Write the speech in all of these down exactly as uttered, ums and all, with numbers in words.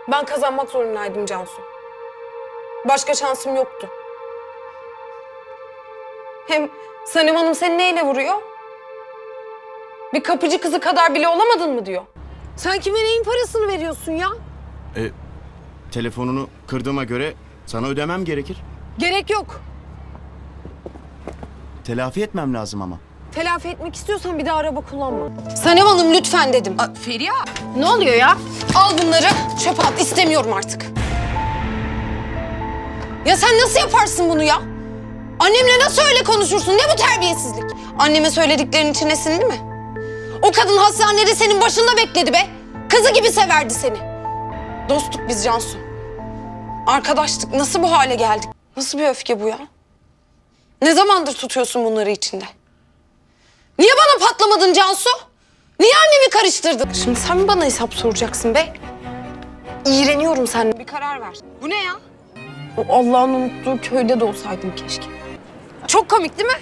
Ben kazanmak zorundaydım Cansu. Başka şansım yoktu. Hem Sanem Hanım seni neyle vuruyor? Bir kapıcı kızı kadar bile olamadın mı diyor. Sen kime neyin parasını veriyorsun ya? E, telefonunu kırdığıma göre sana ödemem gerekir. Gerek yok. Telafi etmem lazım ama. Telafi etmek istiyorsan bir daha araba kullanma. Sanem Hanım lütfen dedim. Aa, Feriha! Ne oluyor ya? Al bunları, çöpe at. İstemiyorum artık. Ya sen nasıl yaparsın bunu ya? Annemle nasıl öyle konuşursun? Ne bu terbiyesizlik? Anneme söylediklerin içine sindi mi? O kadın hastanede senin başında bekledi be. Kızı gibi severdi seni. Dostluk biz Cansu. Arkadaştık. Nasıl bu hale geldik? Nasıl bir öfke bu ya? Ne zamandır tutuyorsun bunları içinde? Niye bana patlamadın Cansu? Niye annemi karıştırdın? Şimdi sen mi bana hesap soracaksın be? İğreniyorum seninle. Bir karar ver. Bu ne ya? O Allah'ın unuttuğu köyde de olsaydım keşke. Çok komik değil mi?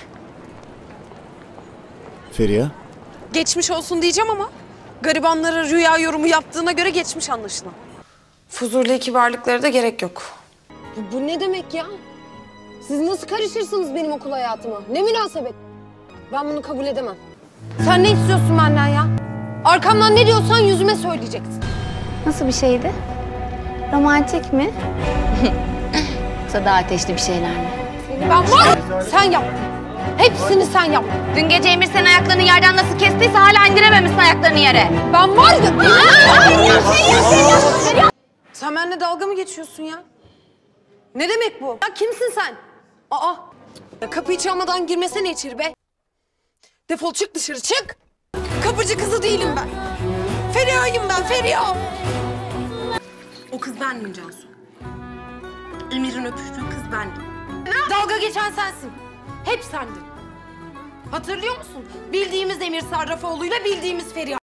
Feriha? Geçmiş olsun diyeceğim ama garibanlara rüya yorumu yaptığına göre geçmiş anlaşılan. Fuzurlu kibarlıklara da gerek yok. Bu, bu ne demek ya? Siz nasıl karışırsınız benim okul hayatıma? Ne münasebet? Ben bunu kabul edemem. Sen ne istiyorsun benden ya? Arkamdan ne diyorsan yüzüme söyleyeceksin. Nasıl bir şeydi? Romantik mi? Yoksa daha ateşli bir şeyler mi? Ben var sen yaptın. Hepsini sen yaptın. Dün gece Emir senin ayaklarını yerden nasıl kestiyse hala indirememişsin ayaklarını yere. Ben var ya. Sen benimle dalga mı geçiyorsun ya? Ne demek bu? Ya kimsin sen? Aa, ya kapıyı çalmadan girmesene içeri be. Defol çık dışarı çık. Kapıcı kızı değilim ben. Feriha'yım ben Feriha. O kız bendim Cansu. Emir'in öpüştüğü kız bendim. Dalga geçen sensin. Hep sendin. Hatırlıyor musun? Bildiğimiz Emir Sarrafoğlu'yla bildiğimiz Feriha.